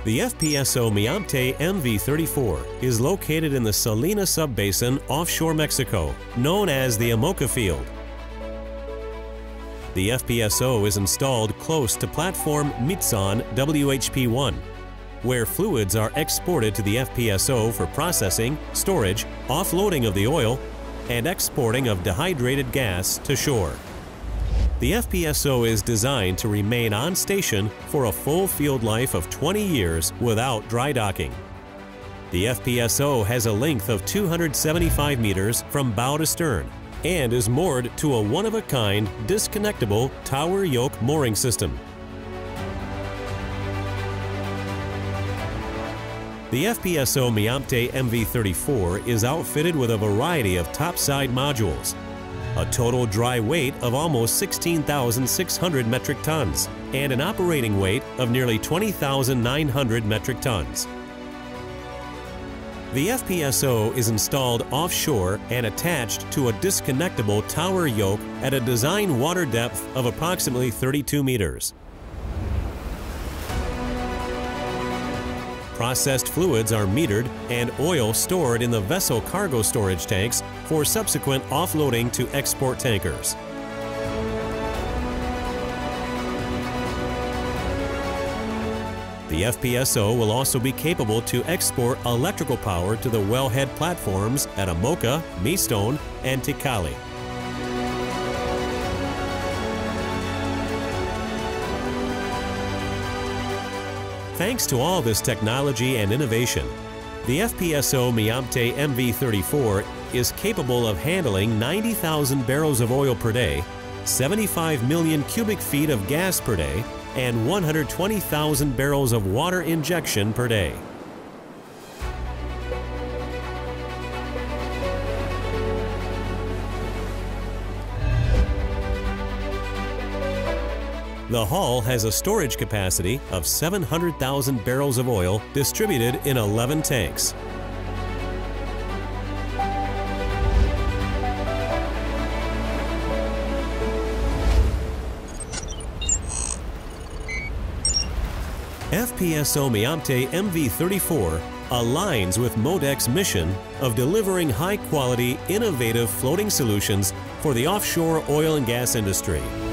The FPSO Miamte MV34 is located in the Salina Subbasin offshore Mexico, known as the Amoca Field. The FPSO is installed close to platform Mitzon WHP-1, where fluids are exported to the FPSO for processing, storage, offloading of the oil, and exporting of dehydrated gas to shore. The FPSO is designed to remain on station for a full field life of 20 years without dry docking. The FPSO has a length of 275 meters from bow to stern and is moored to a one-of-a-kind disconnectable tower yoke mooring system. The FPSO Miamte MV34 is outfitted with a variety of topside modules, a total dry weight of almost 16,600 metric tons, and an operating weight of nearly 20,900 metric tons. The FPSO is installed offshore and attached to a disconnectable tower yoke at a design water depth of approximately 32 meters. Processed fluids are metered and oil stored in the vessel cargo storage tanks for subsequent offloading to export tankers. The FPSO will also be capable to export electrical power to the wellhead platforms at Amoca, Mistone, and Tikali. Thanks to all this technology and innovation, the FPSO Miamte MV34 is capable of handling 90,000 barrels of oil per day, 75 million cubic feet of gas per day, and 120,000 barrels of water injection per day. The hull has a storage capacity of 700,000 barrels of oil distributed in 11 tanks. FPSO Miamte MV34 aligns with MODEC's mission of delivering high-quality, innovative floating solutions for the offshore oil and gas industry.